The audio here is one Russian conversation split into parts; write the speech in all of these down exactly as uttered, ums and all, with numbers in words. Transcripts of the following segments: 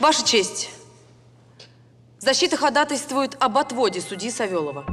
Ваша честь, защита ходатайствует об отводе судьи Савелова.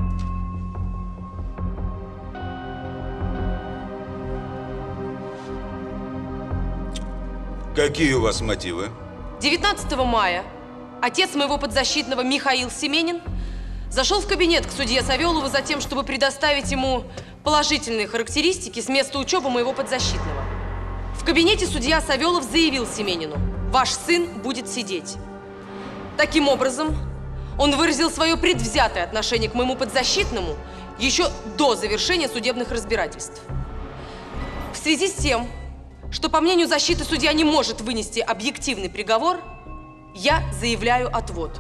Какие у вас мотивы? девятнадцатого мая отец моего подзащитного Михаил Семенин зашел в кабинет к судье Савелову за тем, чтобы предоставить ему положительные характеристики с места учебы моего подзащитного. В кабинете судья Савелов заявил Семенину: «Ваш сын будет сидеть». Таким образом, он выразил свое предвзятое отношение к моему подзащитному еще до завершения судебных разбирательств. В связи с тем, что, по мнению защиты, судья не может вынести объективный приговор, я заявляю отвод.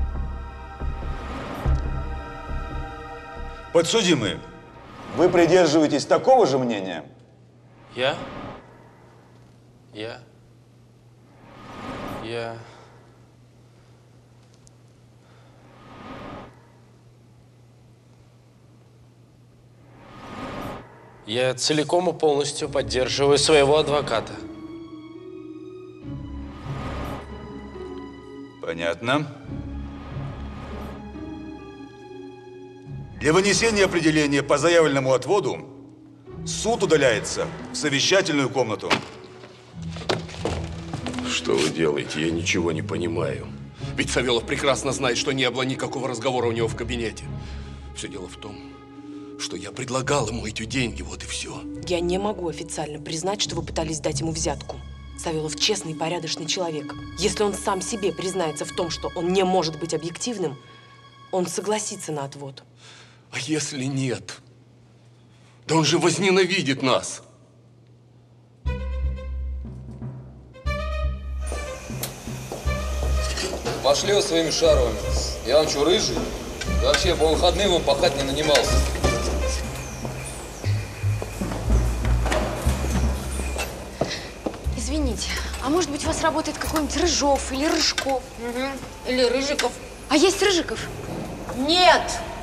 Подсудимые, вы придерживаетесь такого же мнения? Я? Я? Я... Я целиком и полностью поддерживаю своего адвоката. Понятно. Для вынесения определения по заявленному отводу суд удаляется в совещательную комнату. Что вы делаете? Я ничего не понимаю. Ведь Савелов прекрасно знает, что не было никакого разговора у него в кабинете. Все дело в том, что я предлагал ему эти деньги, вот и все. Я не могу официально признать, что вы пытались дать ему взятку. Савелов честный и порядочный человек. Если он сам себе признается в том, что он не может быть объективным, он согласится на отвод. А если нет? Да он же возненавидит нас. Пошли вы своими шаровыми. Я вам что, рыжий? И вообще, по выходным он пахать не нанимался. Извините, а может быть у вас работает какой-нибудь Рыжов или Рыжков? Угу. Или Рыжиков. А есть Рыжиков? Нет!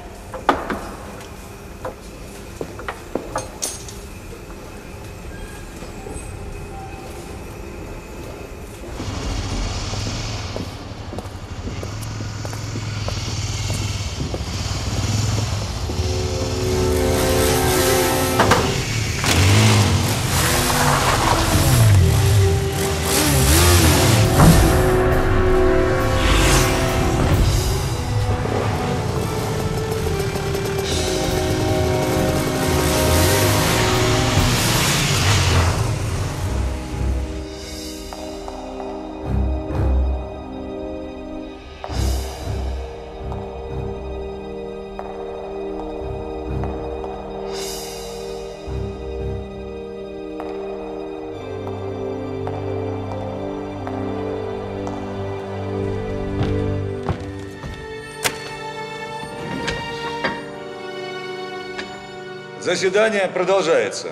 Заседание продолжается.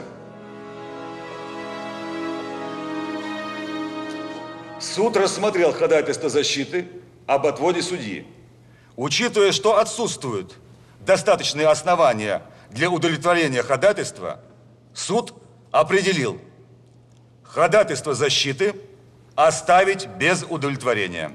Суд рассмотрел ходатайство защиты об отводе судьи. Учитывая, что отсутствуют достаточные основания для удовлетворения ходатайства, суд определил ходатайство защиты оставить без удовлетворения.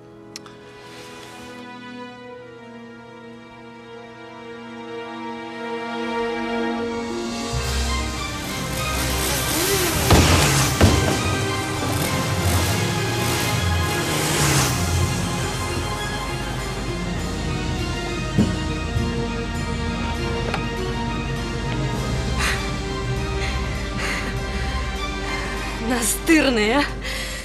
Настырные, а?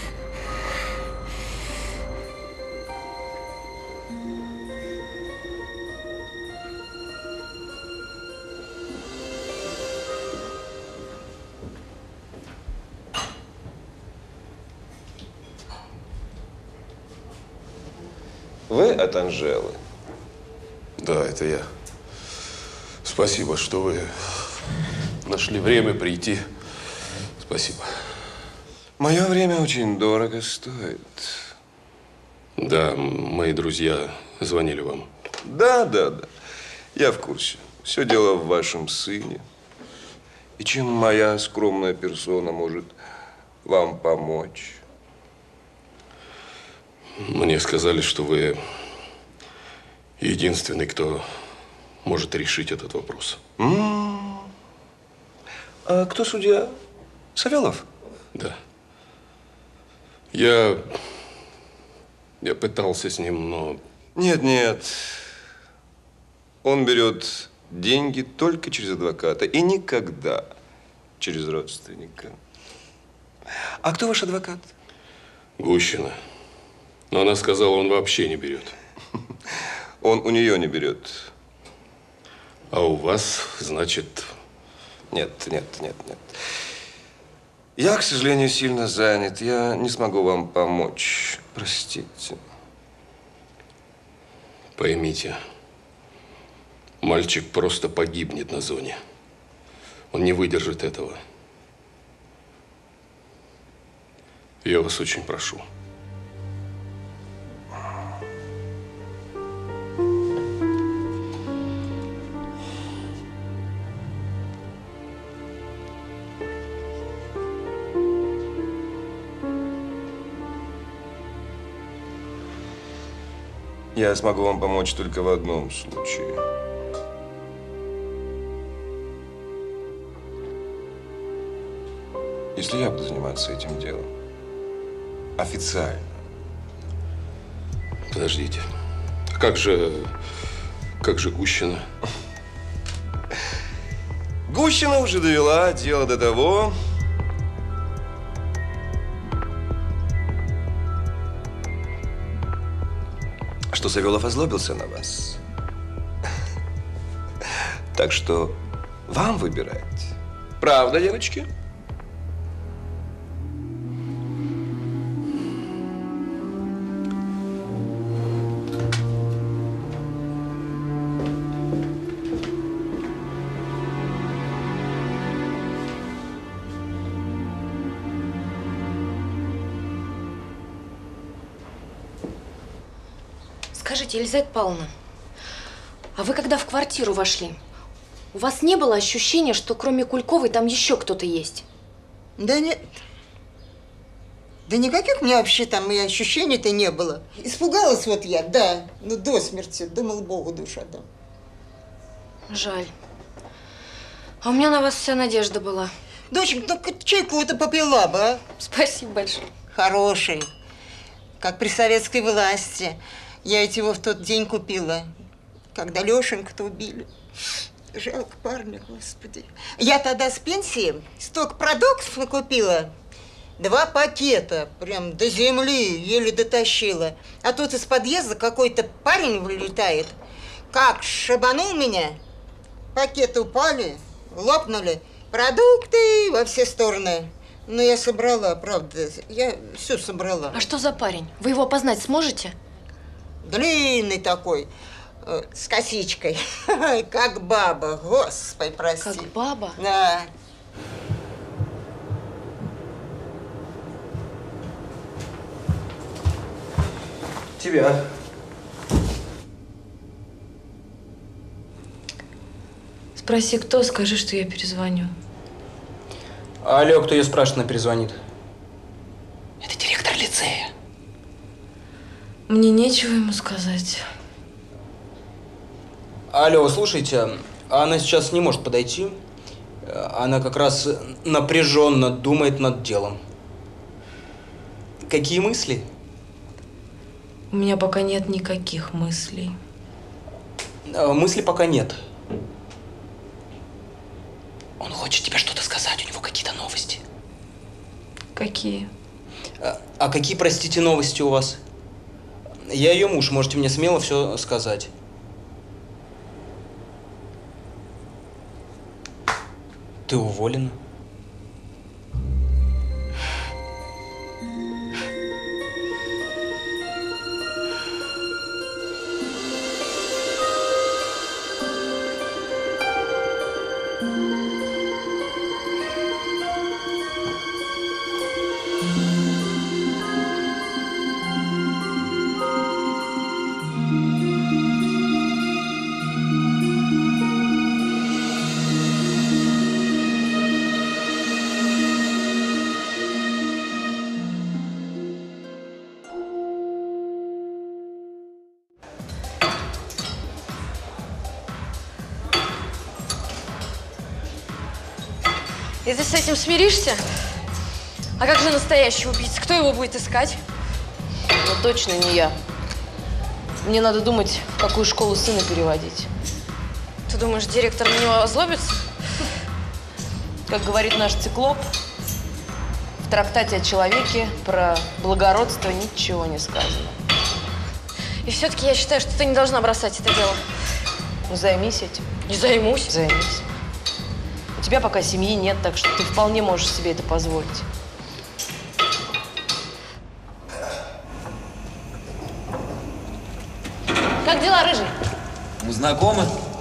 Вы от Анжелы? Да, это я. Спасибо, что вы нашли время прийти. Спасибо. Мое время очень дорого стоит. Да, мои друзья звонили вам. Да, да, да. Я в курсе. Все дело в вашем сыне. И чем моя скромная персона может вам помочь? Мне сказали, что вы единственный, кто может решить этот вопрос. М-м-м. А кто судья? Савелов? Да. Я… Я пытался с ним, но… Нет, нет. Он берет деньги только через адвоката и никогда через родственника. А кто ваш адвокат? Гущина. Но она сказала, он вообще не берет. Он у нее не берет. А у вас, значит… Нет, нет, нет, нет. Я, к сожалению, сильно занят. Я не смогу вам помочь. Простите. Поймите, мальчик просто погибнет на зоне. Он не выдержит этого. Я вас очень прошу. Я смогу вам помочь только в одном случае. Если я буду заниматься этим делом. Официально. Подождите. Как же… Как же Гущина? Гущина уже довела дело до того, что Савелов озлобился на вас. Так что вам выбирать. Правда, девочки? Скажите, Елизавета Павловна, а вы когда в квартиру вошли, у вас не было ощущения, что кроме Кульковой там еще кто-то есть? Да нет. Да никаких у меня вообще там и ощущений-то не было. Испугалась вот я, да, ну до смерти. Думала, Богу душу отдам. Жаль. А у меня на вас вся надежда была. Доченька, ну чайку-то попила бы, а? Спасибо большое. Хороший. Как при советской власти. Я ведь его в тот день купила, когда Лешеньку-то убили. Жалко парня, господи. Я тогда с пенсии столько продуктов накупила. Два пакета, прям до земли, еле дотащила. А тут из подъезда какой-то парень вылетает. Как шибанул меня. Пакеты упали, лопнули. Продукты во все стороны. Но я собрала, правда, я все собрала. А что за парень? Вы его опознать сможете? Длинный такой, э, с косичкой, как баба, господи, прости. Как баба? Да. Тебя. Спроси, кто, скажи, что я перезвоню. Алло, кто ее спрашивает, она перезвонит. Это директор лицея. Мне нечего ему сказать. Алло, слушайте, она сейчас не может подойти. Она как раз напряженно думает над делом. Какие мысли? У меня пока нет никаких мыслей. Мыслей пока нет. Он хочет тебе что-то сказать, у него какие-то новости. Какие? А, а какие, простите, новости у вас? Я ее муж, можете мне смело все сказать. Ты уволена? И ты с этим смиришься? А как же настоящий убийца? Кто его будет искать? Ну, точно не я. Мне надо думать, в какую школу сына переводить. Ты думаешь, директор на него озлобится? Как говорит наш циклоп, в трактате о человеке про благородство ничего не сказано. И все-таки я считаю, что ты не должна бросать это дело. Ну, займись этим. Не займусь. Займись. У тебя пока семьи нет, так что ты вполне можешь себе это позволить. Как дела, Рыжий? Мы знакомы?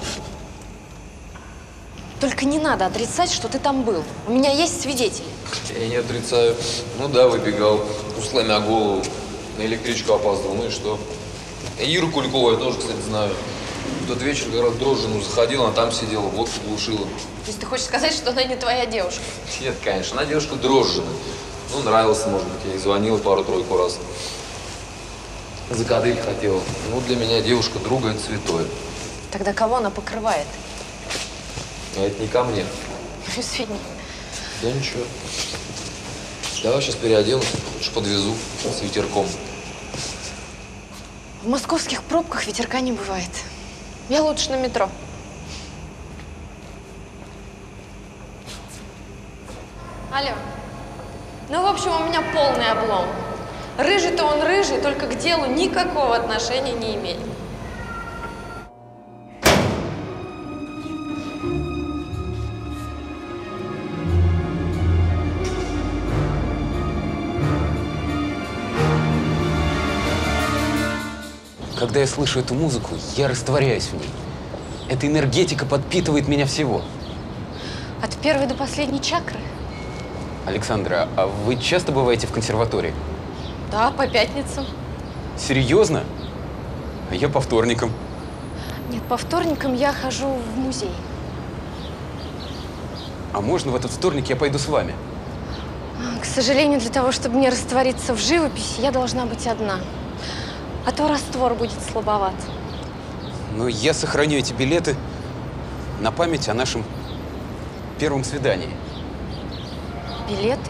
Только не надо отрицать, что ты там был. У меня есть свидетели. Я не отрицаю. Ну да, выбегал, сломя голову. На электричку опаздывал, ну и что? Иру Кулькову я тоже, кстати, знаю. В тот вечер как раз в Дрожжину заходила, она там сидела, водку глушила. То есть ты хочешь сказать, что она не твоя девушка? Нет, конечно, она девушка Дрожжина. Ну, нравился, может быть, я ей звонил пару-тройку раз. За кадриль хотела. Ну, для меня девушка друга – это святое. Тогда кого она покрывает? А это не ко мне. Извини. Да ничего. Давай сейчас переоденусь, хочешь подвезу с ветерком. В московских пробках ветерка не бывает. Я лучше на метро. Алло. Ну, в общем, у меня полный облом. Рыжий-то он рыжий, только к делу никакого отношения не имеет. Когда я слышу эту музыку, я растворяюсь в ней. Эта энергетика подпитывает меня всего. От первой до последней чакры? Александра, а вы часто бываете в консерватории? Да, по пятницам. Серьезно? А я по вторникам. Нет, по вторникам я хожу в музей. А можно в этот вторник я пойду с вами? К сожалению, для того, чтобы не раствориться в живописи, я должна быть одна. А то раствор будет слабоват. Но я сохраню эти билеты на память о нашем первом свидании. Билеты?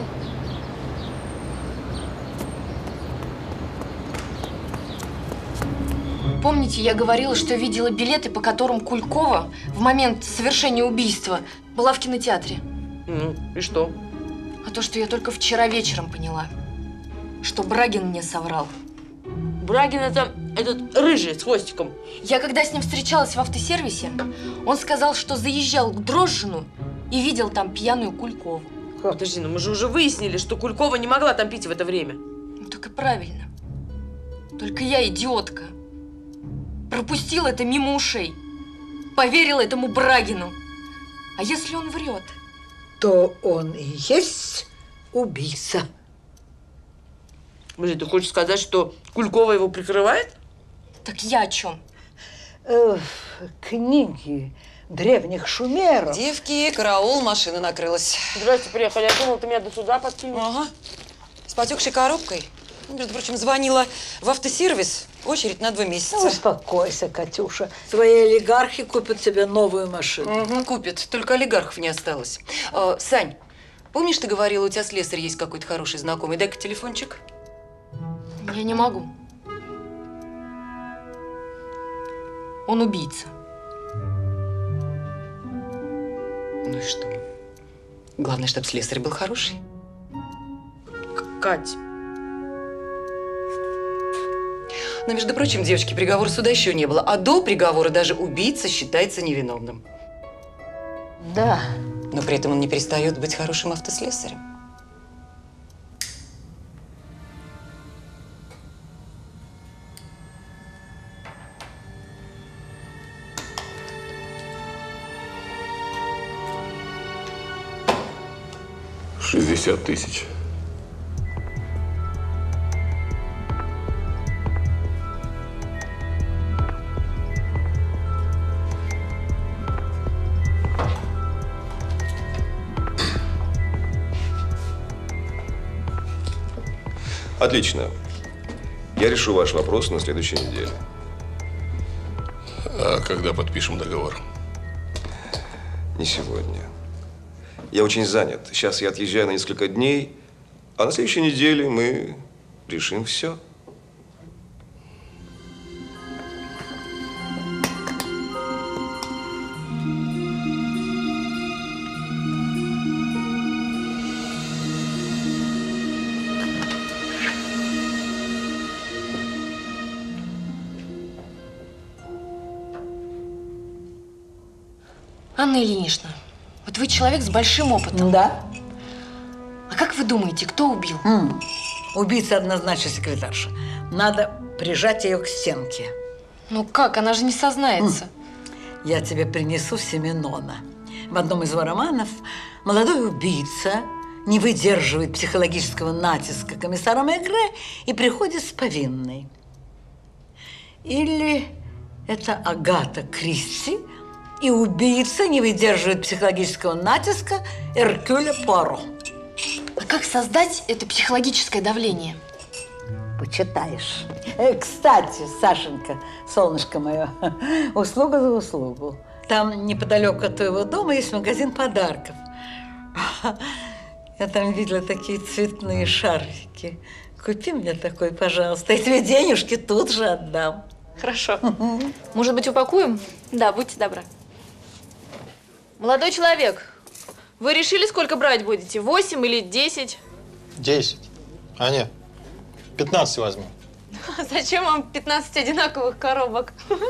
Помните, я говорила, что видела билеты, по которым Кулькова в момент совершения убийства была в кинотеатре? Ну, и что? А то, что я только вчера вечером поняла, что Брагин мне соврал. Брагин – это этот рыжий с хвостиком. Я когда с ним встречалась в автосервисе, он сказал, что заезжал к Дрожжину и видел там пьяную Кулькову. Подожди, ну мы же уже выяснили, что Кулькова не могла там пить в это время. Ну так и правильно. Только я идиотка. Пропустила это мимо ушей. Поверила этому Брагину. А если он врет? То он и есть убийца. Подожди, ты хочешь сказать, что Кулькова его прикрывает? Так я о чем? Э, книги древних шумеров. Девки, караул, машина накрылась. Здрасте, приехали. Я думала, ты меня до суда подкинешь. Ага. С потекшей коробкой. Между прочим, звонила в автосервис. Очередь на два месяца. Ну, успокойся, Катюша. Твои олигархи купят себе новую машину. Угу, купят. Только олигархов не осталось. А, Сань, помнишь, ты говорила, у тебя слесарь есть какой-то хороший знакомый? Дай-ка телефончик. Я не могу. Он убийца. Ну и что? Главное, чтобы слесарь был хороший. Кать. Но, между прочим, девочки, приговора суда еще не было. А до приговора даже убийца считается невиновным. Да. Но при этом он не перестает быть хорошим автослесарем. шестьдесят тысяч. Отлично. Я решу ваш вопрос на следующей неделе. А когда подпишем договор? Не сегодня. Я очень занят. Сейчас я отъезжаю на несколько дней, а на следующей неделе мы решим все. Анна Ильинична, вот вы человек с большим опытом. Да. А как вы думаете, кто убил? М. Убийца однозначно секретарша. Надо прижать ее к стенке. Ну как, она же не сознается. М. Я тебе принесу Семенона. В одном из его романов молодой убийца не выдерживает психологического натиска комиссара Мегре и приходит с повинной. Или это Агата Кристи, и убийца не выдерживает психологического натиска Эркюля Пуаро. А как создать это психологическое давление? Почитаешь. Э, кстати, Сашенька, солнышко мое, услуга за услугу. Там неподалеку от твоего дома есть магазин подарков. Я там видела такие цветные шарфики. Купи мне такой, пожалуйста. Я тебе денежки тут же отдам. Хорошо. Может быть, упакуем? Да, будьте добры. Молодой человек, вы решили, сколько брать будете? Восемь или десять? Десять. А нет, пятнадцать возьму. Зачем вам пятнадцать одинаковых коробок?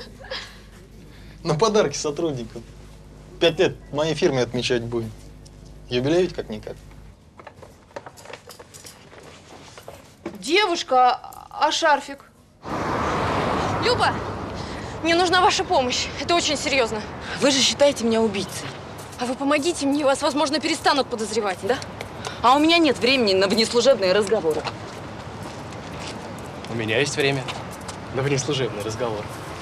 На подарки сотрудникам. Пять лет моей фирме отмечать будем. Юбилей ведь как-никак. Девушка, а шарфик? Люба, мне нужна ваша помощь. Это очень серьезно. Вы же считаете меня убийцей. А вы помогите мне, вас, возможно, перестанут подозревать, да? А у меня нет времени на внеслужебные разговоры. У меня есть время на внеслужебный разговор.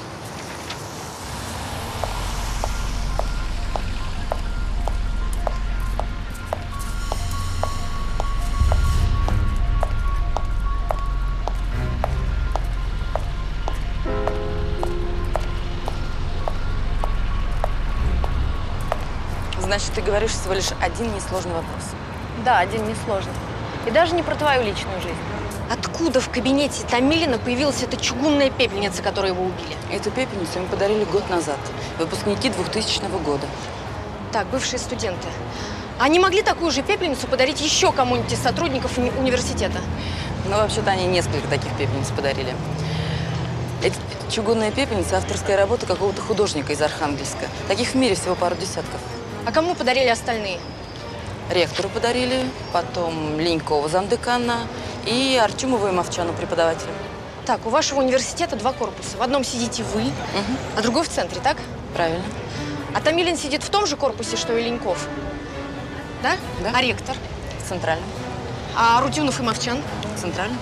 Значит, ты говоришь всего лишь один несложный вопрос. Да, один несложный. И даже не про твою личную жизнь. Откуда в кабинете Томилина появилась эта чугунная пепельница, которой его убили? Эту пепельницу им подарили год назад. Выпускники двухтысячного года. Так, бывшие студенты. Они могли такую же пепельницу подарить еще кому-нибудь из сотрудников уни- университета? Ну, вообще-то они несколько таких пепельниц подарили. Эти чугунная пепельница – авторская работа какого-то художника из Архангельска. Таких в мире всего пару десятков. А кому подарили остальные? Ректору подарили, потом Ленькову замдекана и Артемову и Мовчану преподавателю. Так, у вашего университета два корпуса. В одном сидите вы, Угу. а другой в центре, так? Правильно. А Томилин сидит в том же корпусе, что и Леньков? Да? Да. А ректор? В центральном. А Рутюнов и Мовчан? В центральном.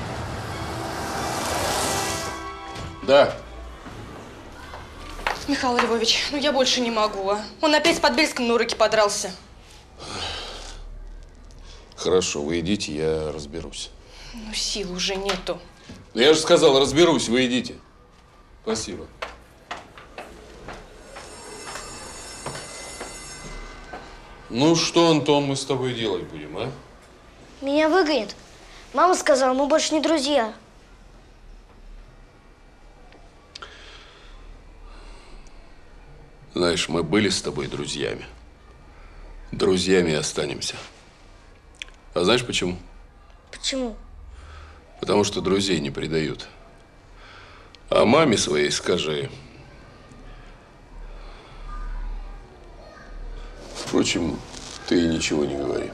Да. Михаил Львович, ну я больше не могу, а. Он опять с Подбельском на уроке подрался. Хорошо, вы идите, я разберусь. Ну, сил уже нету. Ну, я же сказал, разберусь, вы идите. Спасибо. Ну что, Антон, мы с тобой делать будем, а? Меня выгонят. Мама сказала, мы больше не друзья. Знаешь, мы были с тобой друзьями. Друзьями и останемся. А знаешь почему? Почему? Потому что друзей не предают. А маме своей скажи. Впрочем, ты ничего не говори.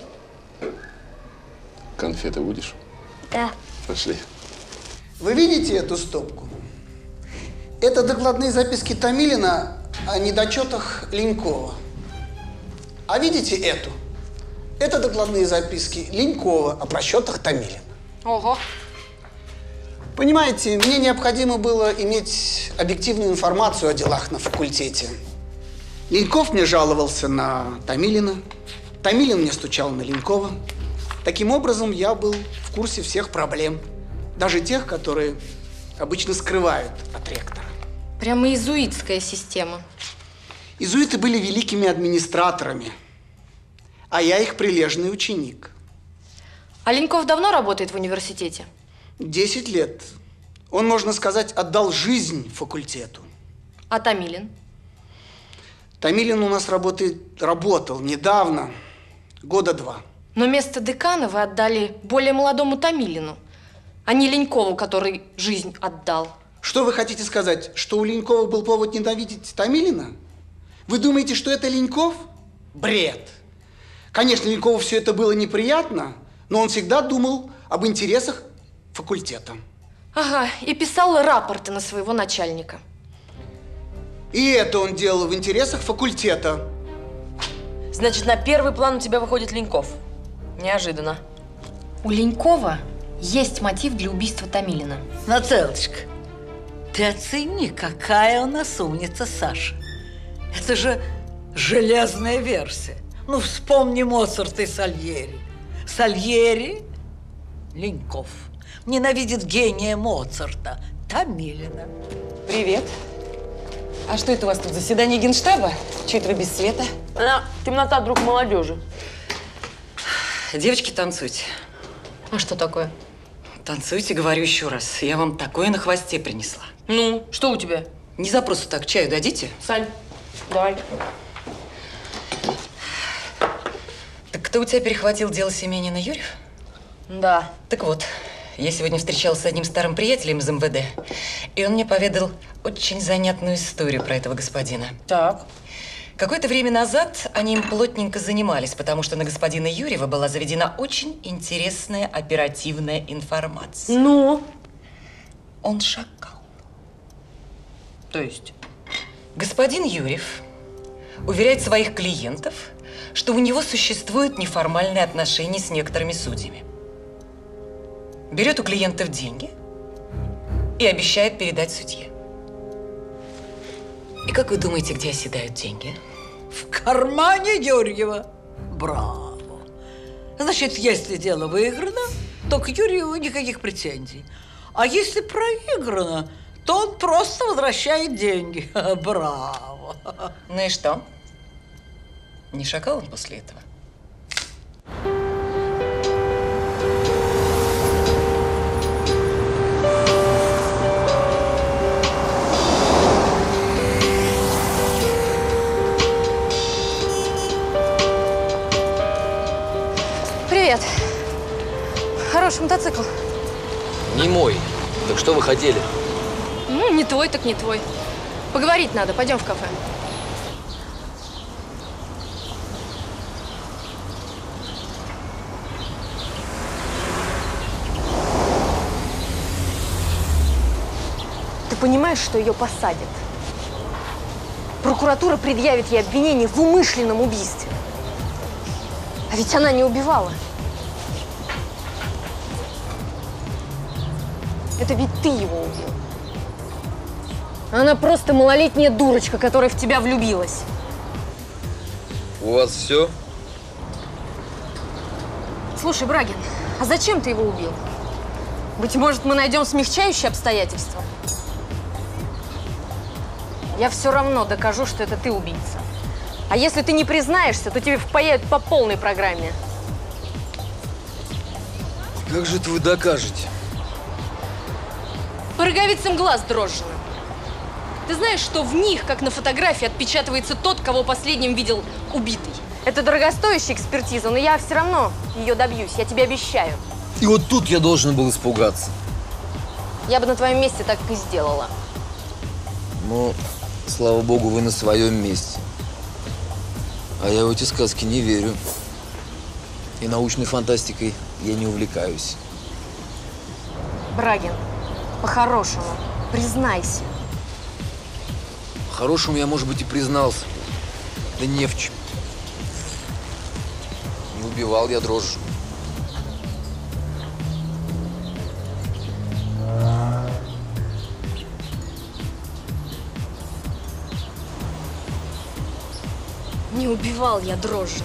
Конфеты будешь? Да. Пошли. Вы видите эту стопку? Это докладные записки Томилина о недочетах Ленькова. А видите эту? Это докладные записки Ленькова о просчетах Томилина. Ого. Понимаете, мне необходимо было иметь объективную информацию о делах на факультете. Леньков мне жаловался на Томилина, Томилин мне стучал на Ленькова. Таким образом, я был в курсе всех проблем, даже тех, которые обычно скрывают от ректора. Прямо иезуитская система. Иезуиты были великими администраторами. а я их прилежный ученик. А Леньков давно работает в университете? Десять лет. Он, можно сказать, отдал жизнь факультету. А Томилин? Томилин у нас работает, работал недавно, года два. Но место декана вы отдали более молодому Томилину, а не Ленькову, который жизнь отдал. Что вы хотите сказать, что у Ленькова был повод ненавидеть Томилина? Вы думаете, что это Леньков? Бред. Конечно, Ленькову все это было неприятно, но он всегда думал об интересах факультета. Ага, и писал рапорты на своего начальника. И это он делал в интересах факультета. Значит, на первый план у тебя выходит Леньков. Неожиданно. У Ленькова есть мотив для убийства Томилина. Нателочка, ты оцени, какая у нас умница Саша. Это же железная версия. Ну, вспомни Моцарта и Сальери. Сальери – Леньков. Ненавидит гения Моцарта – Томилина. Привет. А что это у вас тут, заседание Генштаба? Чего это вы без света? Она темнота, друг молодежи. Девочки, танцуйте. А что такое? Танцуйте, говорю еще раз. Я вам такое на хвосте принесла. Ну, что у тебя? Не за просто так. Чаю дадите? Сань, давай. Так кто у тебя перехватил дело Семенина, Юрьев? Да. Так вот, я сегодня встречалась с одним старым приятелем из эм вэ дэ, и он мне поведал очень занятную историю про этого господина. Так. Какое-то время назад они им плотненько занимались, потому что на господина Юрьева была заведена очень интересная оперативная информация. Ну? Он шакал. То есть? Господин Юрьев уверяет своих клиентов, что у него существуют неформальные отношения с некоторыми судьями. Берет у клиентов деньги и обещает передать судье. И как вы думаете, где оседают деньги? В кармане Юрьева. Браво. Значит, если дело выиграно, то к Юрьеву никаких претензий. А если проиграно, то он просто возвращает деньги. Браво. Ну и что? Не шакал он после этого? Привет. Хороший мотоцикл. Не мой. Так что вы хотели? Ну, не твой, так не твой. Поговорить надо. Пойдем в кафе. Ты понимаешь, что ее посадят? Прокуратура предъявит ей обвинение в умышленном убийстве. А ведь она не убивала. Это ведь ты его убил. Она просто малолетняя дурочка, которая в тебя влюбилась. У вас все? Слушай, Брагин, а зачем ты его убил? Быть может, мы найдем смягчающие обстоятельства? Я все равно докажу, что это ты убийца. А если ты не признаешься, то тебе впаяют по полной программе. Как же это вы докажете? По роговицам глаз дрожжено. Ты знаешь, что в них, как на фотографии, отпечатывается тот, кого последним видел убитый? Это дорогостоящая экспертиза, но я все равно ее добьюсь, я тебе обещаю. И вот тут я должен был испугаться. Я бы на твоем месте так и сделала. Но, слава богу, вы на своем месте. А я в эти сказки не верю. И научной фантастикой я не увлекаюсь. Брагин, по-хорошему, признайся. По-хорошему я, может быть, и признался. Да не в чем. Не убивал я дрожжу. Не убивал я дрожжи.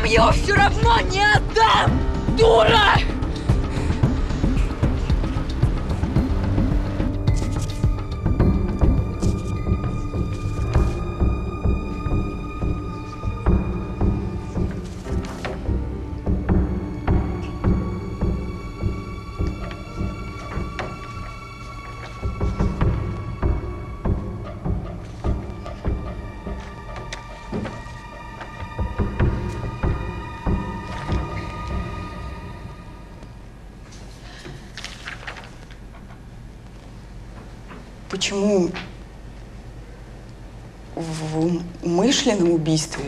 вам его все равно не отдам, дура! Почему в умышленном убийстве?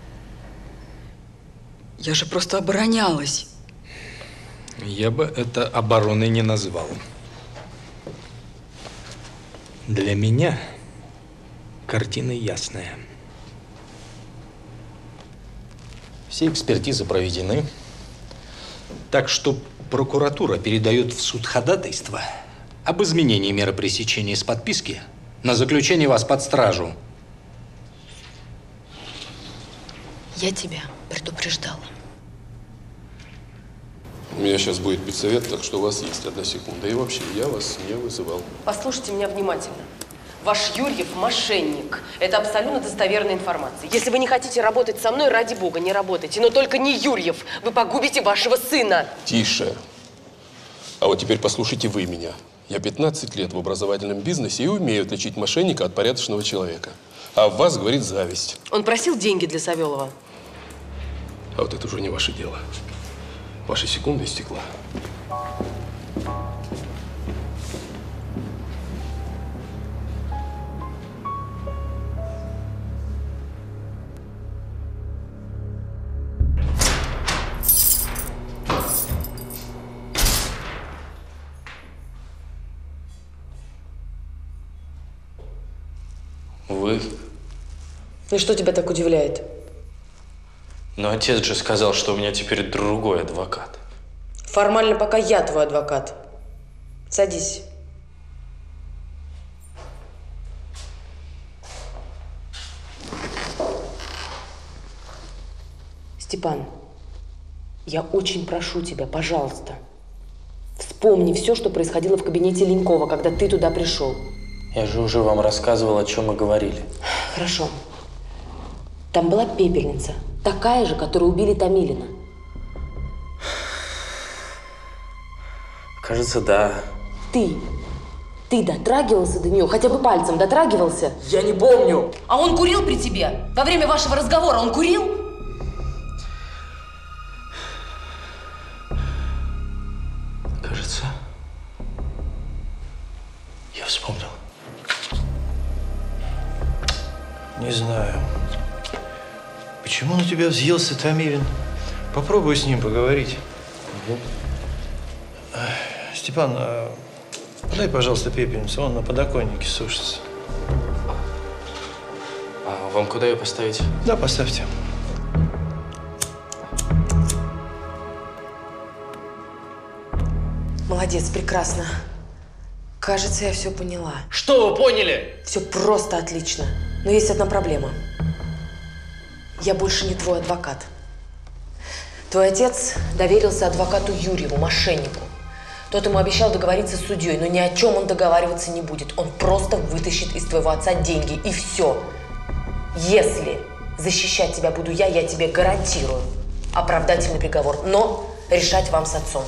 Я же просто оборонялась. Я бы это обороной не назвал. Для меня картина ясная. Все экспертизы проведены, так что прокуратура передает в суд ходатайство об изменении меры пресечения из подписки на заключение вас под стражу. Я тебя предупреждала. У меня сейчас будет педсовет, так что у вас есть одна секунда. И вообще, я вас не вызывал. Послушайте меня внимательно. Ваш Юрьев – мошенник. Это абсолютно достоверная информация. Если вы не хотите работать со мной, ради бога, не работайте. Но только не Юрьев. Вы погубите вашего сына. Тише. А вот теперь послушайте вы меня. Я пятнадцать лет в образовательном бизнесе и умею отличить мошенника от порядочного человека. А в вас говорит зависть. Он просил деньги для Савелова. А вот это уже не ваше дело. Ваша секунда истекла. Вы? И что тебя так удивляет? Но отец же сказал, что у меня теперь другой адвокат. Формально пока я твой адвокат. Садись. Степан, я очень прошу тебя, пожалуйста, вспомни все, что происходило в кабинете Ленькова, когда ты туда пришел. Я же уже вам рассказывал, о чем мы говорили. Хорошо. Там была пепельница, такая же, которую убили Томилина. Кажется, да. Ты, ты дотрагивался до нее, хотя бы пальцем дотрагивался? Я не помню. А он курил при тебе? Во время вашего разговора он курил? Кажется, я вспомнил. Не знаю. Почему на тебя взъелся Томилин? Попробуй с ним поговорить. Угу. Степан, а дай, пожалуйста, пепельницу. Он на подоконнике сушится. А вам куда ее поставить? Да, поставьте. Молодец, прекрасно. Кажется, я все поняла. Что вы поняли? Все просто отлично. Но есть одна проблема. Я больше не твой адвокат. Твой отец доверился адвокату Юрьеву, мошеннику. Тот ему обещал договориться с судьей, но ни о чем он договариваться не будет. Он просто вытащит из твоего отца деньги, и все. Если защищать тебя буду я, я тебе гарантирую оправдательный приговор. Но решать вам с отцом.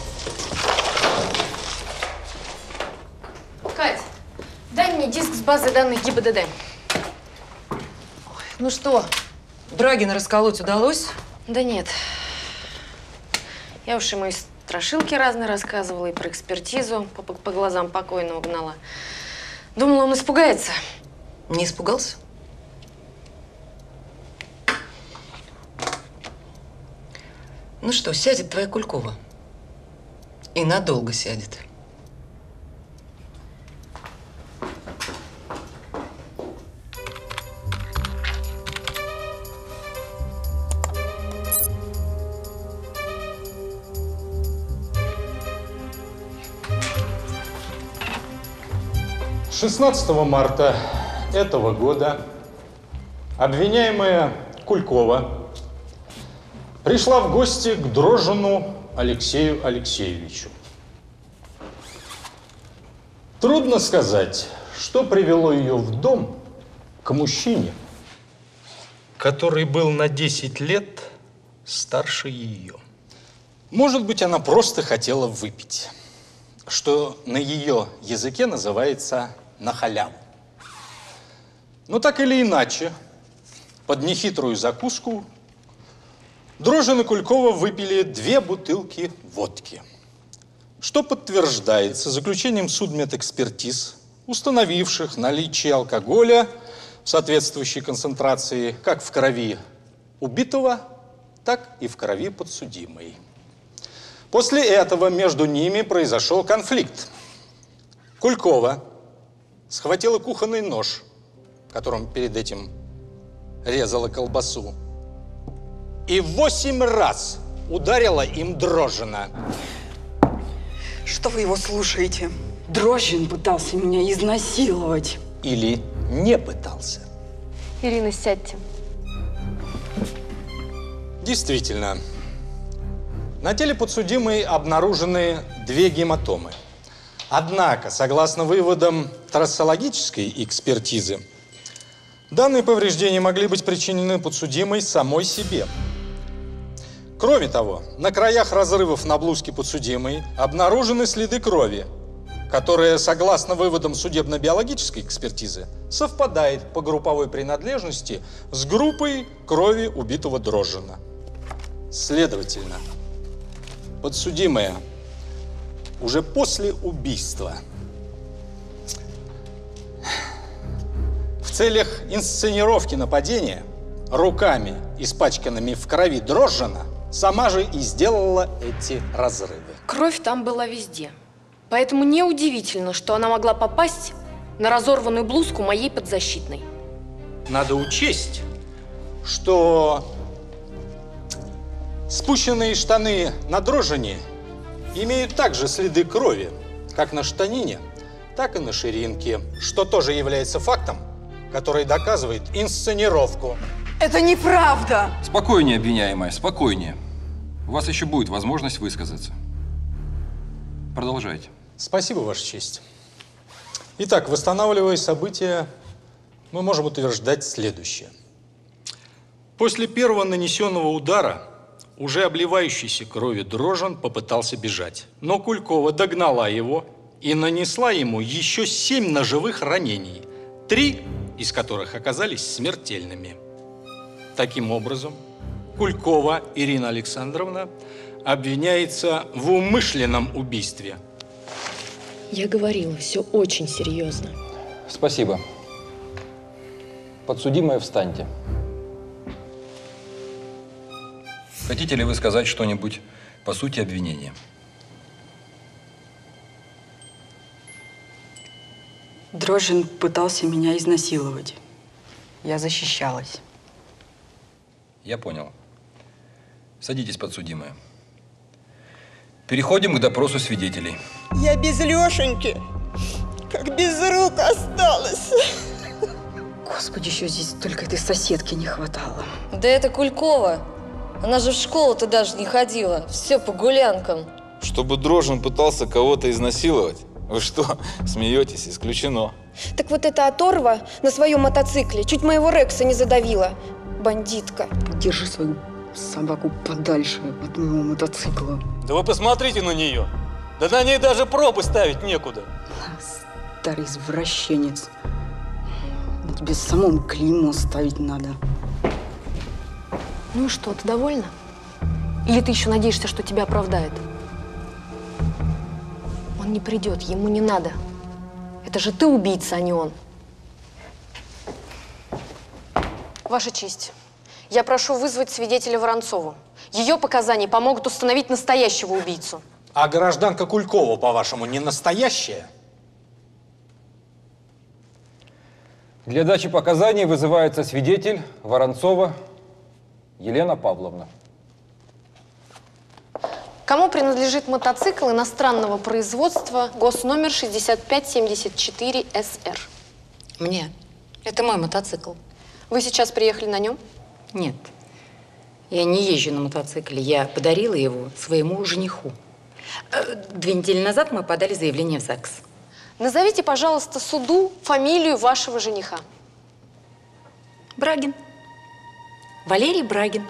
Кать, дай мне диск с базой данных ГИБДД. Ой, ну что? Брагина расколоть удалось? Да нет. Я уж ему и страшилки разные рассказывала, и про экспертизу по, по, по глазам покойного гнала. Думала, он испугается. Не испугался? Ну что, сядет твоя Кулькова. И надолго сядет. шестнадцатого марта этого года обвиняемая Кулькова пришла в гости к Дрожжину Алексею Алексеевичу. Трудно сказать, что привело ее в дом к мужчине, который был на десять лет старше ее. Может быть, она просто хотела выпить, что на ее языке называется «на халяву». Но так или иначе, под нехитрую закуску Дрожжин и Кулькова выпили две бутылки водки, что подтверждается заключением судмедэкспертиз, установивших наличие алкоголя в соответствующей концентрации как в крови убитого, так и в крови подсудимой. После этого между ними произошел конфликт. Кулькова схватила кухонный нож, которым перед этим резала колбасу, и восемь раз ударила им Дрожжина. Что вы его слушаете? Дрожжин пытался меня изнасиловать. Или не пытался. Ирина, сядьте. Действительно, на теле подсудимой обнаружены две гематомы. Однако, согласно выводам трассологической экспертизы, данные повреждения могли быть причинены подсудимой самой себе. Кроме того, на краях разрывов на блузке подсудимой обнаружены следы крови, которая, согласно выводам судебно-биологической экспертизы, совпадает по групповой принадлежности с группой крови убитого Дрожжина. Следовательно, подсудимая уже после убийства в целях инсценировки нападения руками, испачканными в крови Дрожжина, сама же и сделала эти разрывы. Кровь там была везде. Поэтому неудивительно, что она могла попасть на разорванную блузку моей подзащитной. Надо учесть, что спущенные штаны на Дрожжине имеют также следы крови, как на штанине, так и на ширинке, что тоже является фактом, который доказывает инсценировку. Это неправда! Спокойнее, обвиняемая, спокойнее. У вас еще будет возможность высказаться. Продолжайте. Спасибо, Ваша честь. Итак, восстанавливая события, мы можем утверждать следующее. После первого нанесенного удара уже обливающийся кровью Дрожжин попытался бежать, но Кулькова догнала его и нанесла ему еще семь ножевых ранений, три из которых оказались смертельными. Таким образом, Кулькова Ирина Александровна обвиняется в умышленном убийстве. Я говорила, все очень серьезно. Спасибо. Подсудимая, встаньте. Хотите ли вы сказать что-нибудь по сути обвинения? Дрожжин пытался меня изнасиловать. Я защищалась. Я понял. Садитесь, подсудимая. Переходим к допросу свидетелей. Я без Лешеньки, как без рук осталась. Господи, еще здесь только этой соседки не хватало. Да это Кулькова. Она же в школу-то даже не ходила. Все по гулянкам. Чтобы Дрожжин пытался кого-то изнасиловать? Вы что, смеетесь? Исключено. Так вот эта оторва на своем мотоцикле чуть моего Рекса не задавила. Бандитка. Держи свою собаку подальше от моего мотоцикла. Да вы посмотрите на нее. Да на ней даже пробы ставить некуда. Старый извращенец. Тебе самому клеймо ставить надо. Ну и что, ты довольна? Или ты еще надеешься, что тебя оправдают? Он не придет, ему не надо. Это же ты убийца, а не он. Ваша честь, я прошу вызвать свидетеля Воронцову. Ее показания помогут установить настоящего убийцу. А гражданка Кулькова, по-вашему, не настоящая? Для дачи показаний вызывается свидетель Воронцова Елена Павловна. Кому принадлежит мотоцикл иностранного производства, госномер шестьдесят пять семьдесят четыре эс эр? Мне. Это мой мотоцикл. Вы сейчас приехали на нем? Нет. Я не езжу на мотоцикле, я подарила его своему жениху. Две недели назад мы подали заявление в ЗАГС. Назовите, пожалуйста, суду фамилию вашего жениха. Брагин. Валерий Брагин.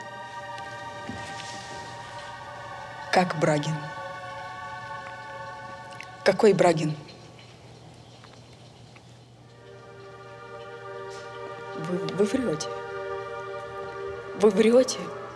Как Брагин? Какой Брагин? Вы, вы врете. Вы врете.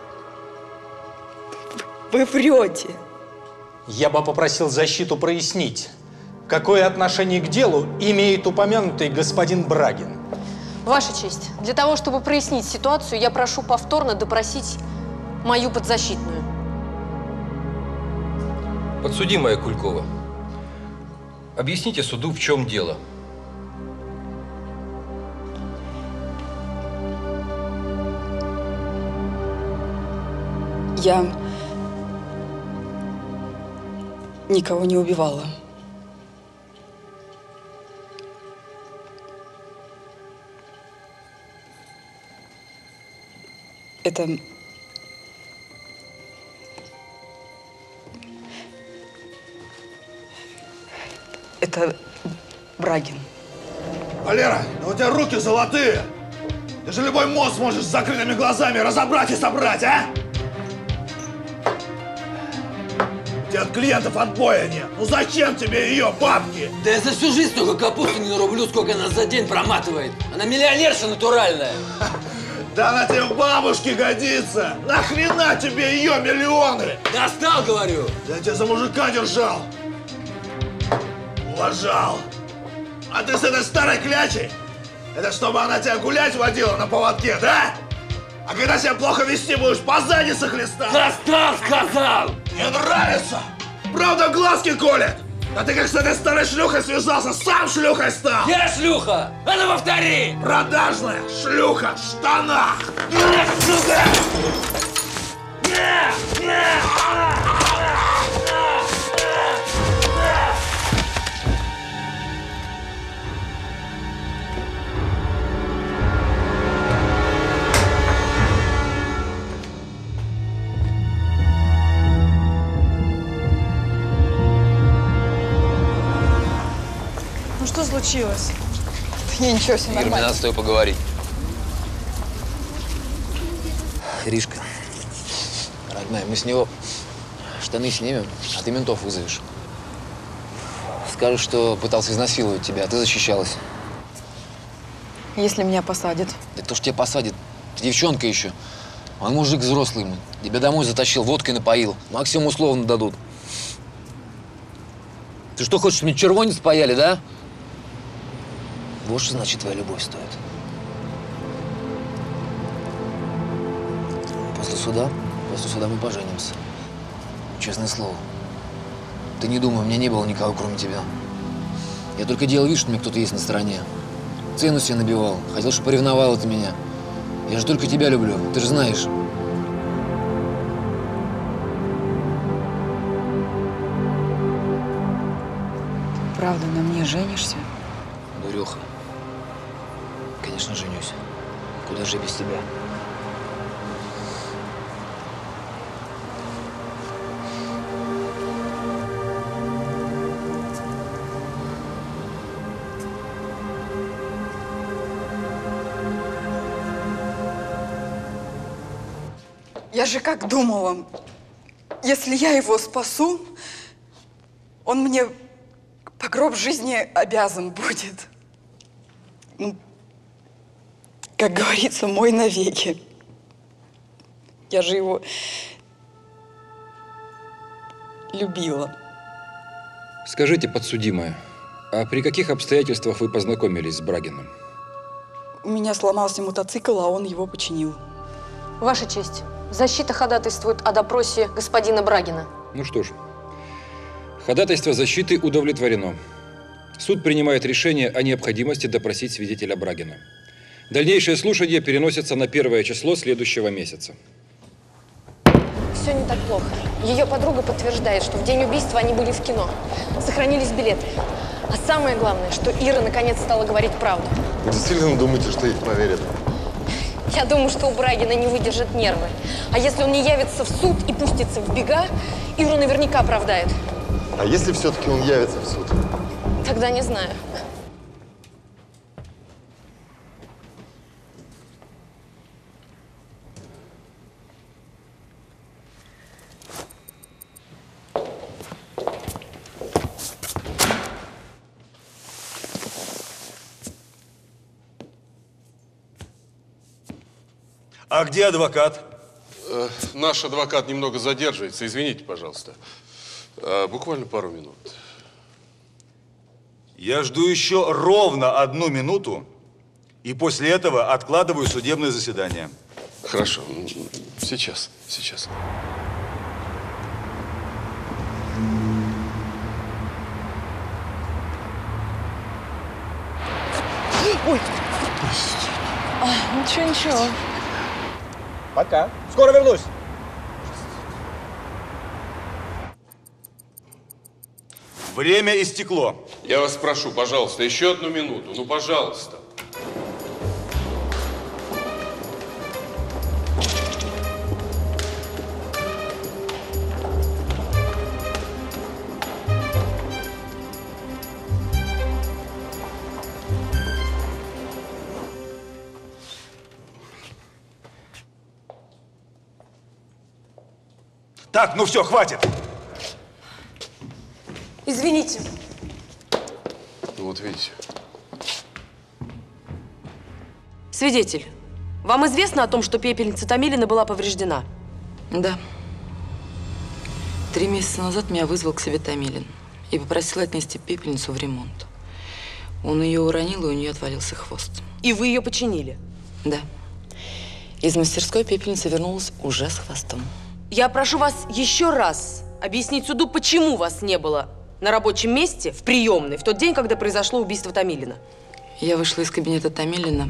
Вы врете. Я бы попросил защиту прояснить, какое отношение к делу имеет упомянутый господин Брагин. Ваша честь, для того, чтобы прояснить ситуацию, я прошу повторно допросить мою подзащитную. Подсудимая Кулькова, объясните суду, в чем дело. Я никого не убивала. Это... Это Брагин. Валера, ну у тебя руки золотые. Ты же любой мост можешь с закрытыми глазами разобрать и собрать, а? У тебя от клиентов отбоя нет. Ну зачем тебе ее бабки? Да я за всю жизнь столько капусты не нарублю, сколько она за день проматывает. Она миллионерша натуральная. Да она тебе в бабушке годится! Нахрена тебе ее миллионы? Достал, говорю! Я тебя за мужика держал! Уважал! А ты с этой старой клячей? Это чтобы она тебя гулять водила на поводке, да? А когда себя плохо вести будешь, по заднице хлестать! Достал, сказал! Не нравится! Правда глазки колет! А ты как с этой старой шлюхой связался, сам шлюхой стал! Я шлюха! А ну повтори! Продажная шлюха в штанах! На, сука! На! На! Что случилось? Не, ничего, все Ира, мне нормально. надо с тобой поговорить. Иришка, родная, мы с него штаны снимем, а ты ментов вызовешь. Скажешь, что пытался изнасиловать тебя, а ты защищалась. Если меня посадят. Да кто ж тебя посадит? Ты девчонка еще. Он мужик взрослый. Тебя домой затащил, водкой напоил. Максимум условно дадут. Ты что, хочешь, мне червонец паяли, да? Вот что значит твоя любовь стоит. После суда, после суда мы поженимся. Честное слово. Ты не думай, у меня не было никого, кроме тебя. Я только делал вид, что у меня кто-то есть на стороне. Цену себе набивал. Хотел, чтобы поревновала ты меня. Я же только тебя люблю, ты же знаешь. Правда, на мне женишься? Дуреха. Конечно, женюсь. Куда же без тебя? Я же как думала, если я его спасу, он мне по гроб жизни обязан будет. Ну, как говорится, мой навеки. Я же его любила. Скажите, подсудимая, а при каких обстоятельствах вы познакомились с Брагиным? У меня сломался мотоцикл, а он его починил. Ваша честь, защита ходатайствует о допросе господина Брагина. Ну что ж, ходатайство защиты удовлетворено. Суд принимает решение о необходимости допросить свидетеля Брагина. Дальнейшее слушание переносится на первое число следующего месяца. Все не так плохо. Ее подруга подтверждает, что в день убийства они были в кино. Сохранились билеты. А самое главное, что Ира наконец стала говорить правду. Вы действительно думаете, что их поверят? Я думаю, что у Брагина не выдержат нервы. А если он не явится в суд и пустится в бега, Иру наверняка оправдает. А если все-таки он явится в суд? Тогда не знаю. А где адвокат? Э, наш адвокат немного задерживается. Извините, пожалуйста. Э, буквально пару минут. Я жду еще ровно одну минуту, и после этого откладываю судебное заседание. Хорошо. Сейчас, сейчас. Ой, а, ничего, ничего. Пока. Скоро вернусь. Время истекло. Я вас прошу, пожалуйста, еще одну минуту. Ну, пожалуйста. Так, ну все, хватит. Извините. Вот видите. Свидетель, вам известно о том, что пепельница Томилина была повреждена? Да. Три месяца назад меня вызвал к себе Томилин и попросил отнести пепельницу в ремонт. Он ее уронил, и у нее отвалился хвост. И вы ее починили? Да. Из мастерской пепельница вернулась уже с хвостом. Я прошу вас еще раз объяснить суду, почему вас не было на рабочем месте, в приемной, в тот день, когда произошло убийство Томилина. Я вышла из кабинета Томилина,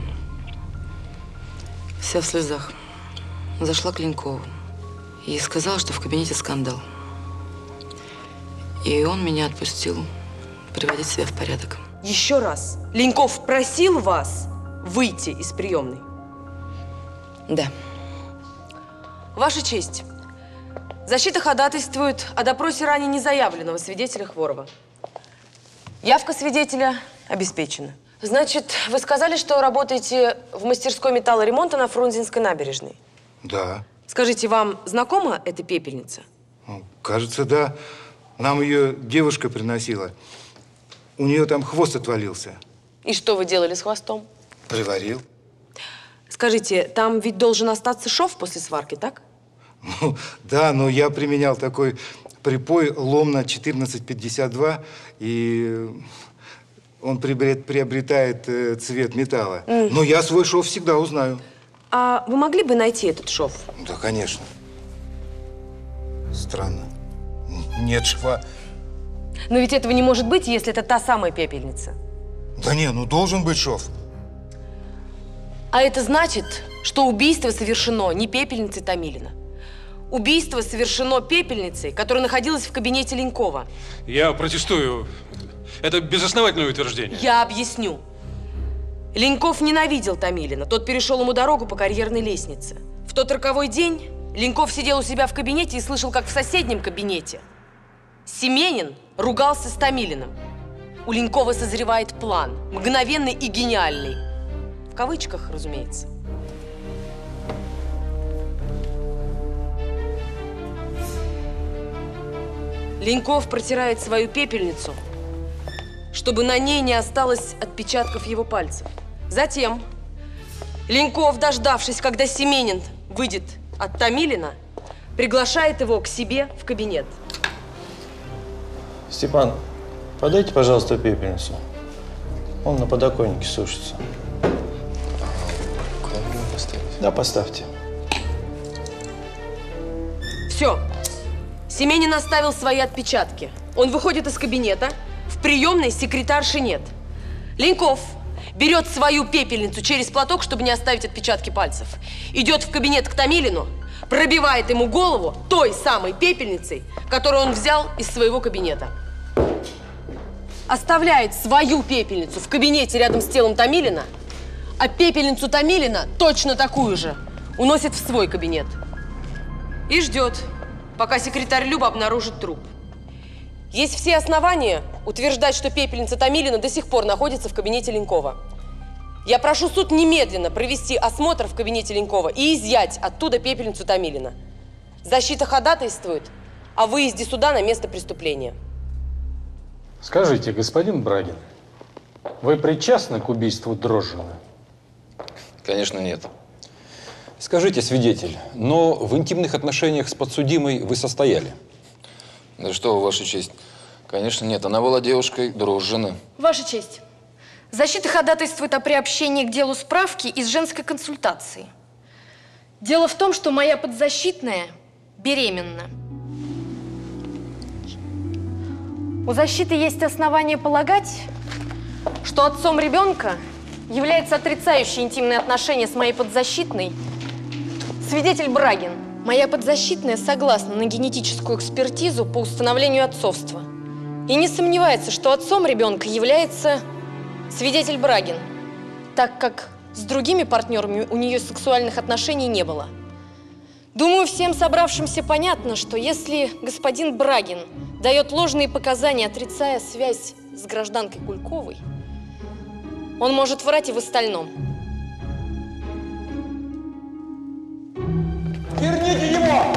вся в слезах. Зашла к Ленькову и сказала, что в кабинете скандал. И он меня отпустил приводить себя в порядок. Еще раз. Леньков просил вас выйти из приемной? Да. Ваша честь. Защита ходатайствует о допросе ранее незаявленного свидетеля Хворова. Явка свидетеля обеспечена. Значит, вы сказали, что работаете в мастерской металлоремонта на Фрунзенской набережной? Да. Скажите, вам знакома эта пепельница? Ну, кажется, да. Нам ее девушка приносила. У нее там хвост отвалился. И что вы делали с хвостом? Приварил. Скажите, там ведь должен остаться шов после сварки, так? Ну, да, но я применял такой припой Ломна четырнадцать пятьдесят два, и он приобретает э, цвет металла. Mm. Но я свой шов всегда узнаю. А вы могли бы найти этот шов? Да, конечно. Странно. Нет шва. Но ведь этого не может быть, если это та самая пепельница. Да не, ну должен быть шов. А это значит, что убийство совершено не пепельницей Томилина. Убийство совершено пепельницей, которая находилась в кабинете Ленькова. Я протестую. Это безосновательное утверждение. Я объясню. Леньков ненавидел Томилина. Тот перешел ему дорогу по карьерной лестнице. В тот роковой день Леньков сидел у себя в кабинете и слышал, как в соседнем кабинете Семенин ругался с Томилиным. У Ленькова созревает план. Мгновенный и гениальный. В кавычках, разумеется. Леньков протирает свою пепельницу, чтобы на ней не осталось отпечатков его пальцев. Затем Леньков, дождавшись, когда Семенин выйдет от Томилина, приглашает его к себе в кабинет. Степан, подайте, пожалуйста, пепельницу. Он на подоконнике сушится. Да, поставьте. Все. Семенин оставил свои отпечатки. Он выходит из кабинета. В приемной секретарши нет. Леньков берет свою пепельницу через платок, чтобы не оставить отпечатки пальцев. Идет в кабинет к Томилину, пробивает ему голову той самой пепельницей, которую он взял из своего кабинета. Оставляет свою пепельницу в кабинете рядом с телом Томилина, А пепельницу Томилина, точно такую же, уносит в свой кабинет. И ждет, пока секретарь Люба обнаружит труп. Есть все основания утверждать, что пепельница Томилина до сих пор находится в кабинете Ленькова. Я прошу суд немедленно провести осмотр в кабинете Ленькова и изъять оттуда пепельницу Томилина. Защита ходатайствует о выезде суда на место преступления. Скажите, господин Брагин, вы причастны к убийству Дрожжина? Конечно, нет. Скажите, свидетель, но в интимных отношениях с подсудимой вы состояли? Да что вы, Ваша честь. Конечно, нет. Она была девушкой Дрожжина. Ваша честь, защита ходатайствует о приобщении к делу справки из женской консультации. Дело в том, что моя подзащитная беременна. У защиты есть основания полагать, что отцом ребенка является отрицающий интимные отношения с моей подзащитной свидетель Брагин. Моя подзащитная согласна на генетическую экспертизу по установлению отцовства и не сомневается, что отцом ребенка является свидетель Брагин, так как с другими партнерами у нее сексуальных отношений не было. Думаю, всем собравшимся понятно, что если господин Брагин дает ложные показания, отрицая связь с гражданкой Кульковой, он может врать и в остальном. Верните его!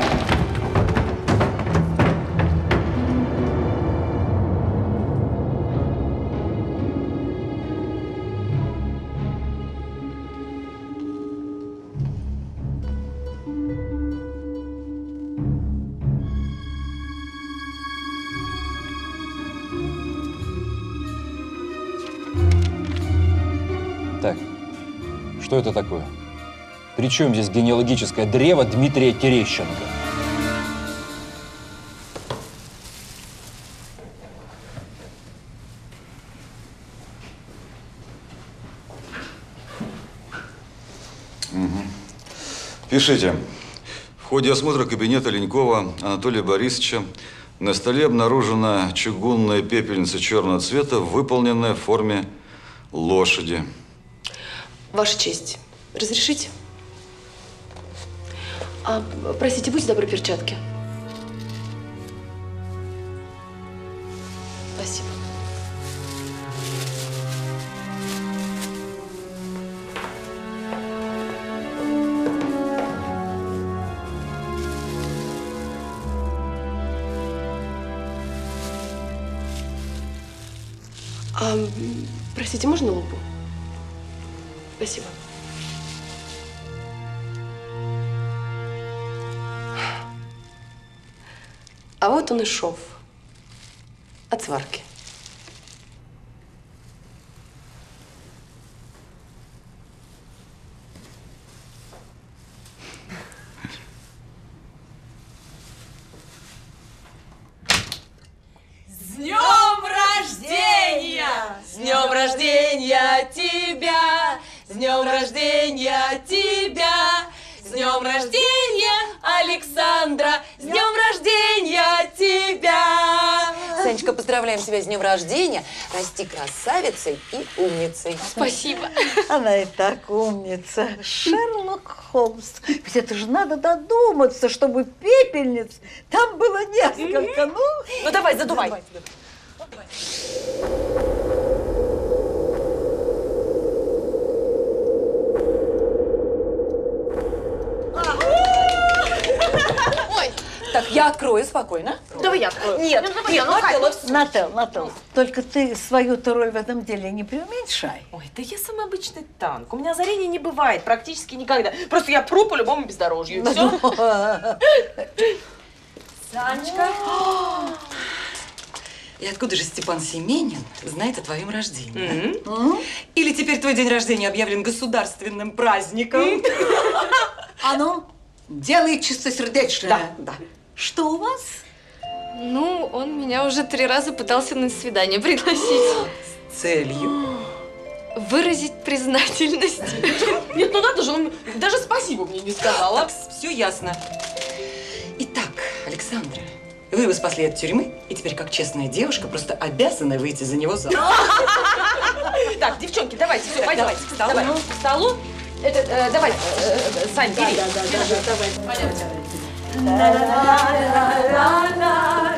Так, что это такое? Причем здесь генеалогическое древо Дмитрия Терещенко? Угу. Пишите. В ходе осмотра кабинета Ленькова Анатолия Борисовича на столе обнаружена чугунная пепельница черного цвета, выполненная в форме лошади. Ваша честь, разрешите? А, простите, будьте добры, перчатки. Спасибо. А, простите, можно лупу? Спасибо. А вот он и шов от сварки. С днем рождения! С днем рождения тебя! С днем рождения тебя! С днем рождения, Александра! С днем рождения тебя! Санечка, поздравляем тебя с днем рождения. Расти красавицей и умницей. Спасибо. Она и так умница. Шерлок Холмс. Ведь это же надо додуматься, чтобы пепельниц там было несколько. Ну, ну давай, задувай. Ой, так я открою спокойно. Давай я открою. Нет, ну, давай, нет, ну, Нателла, Катя. Нателла, Нателла, только ты свою-то роль в этом деле не преуменьшай. Ой, да я самый обычный танк. У меня озарений не бывает практически никогда. Просто я пру по любому бездорожью, и все. Санечка. И откуда же Степан Семенин знает о твоем рождении? Mm-hmm. Или теперь твой день рождения объявлен государственным праздником? А ну, делай чистосердечно. Да, да. Что у вас? Ну, он меня уже три раза пытался на свидание пригласить. С целью? Выразить признательность. Нет, ну надо же, он даже спасибо мне не сказала. Так, все ясно. Итак, Александра, вы его спасли от тюрьмы, и теперь, как честная девушка, просто обязаны выйти за него замуж. Так, девчонки, давайте, все, пойдем. Давайте к столу. Давай. Ну, к столу. Это, э, давай, э, э, Сань, бери. Да, да, да, Держи. да, давай. Пойдемте. La la la la la la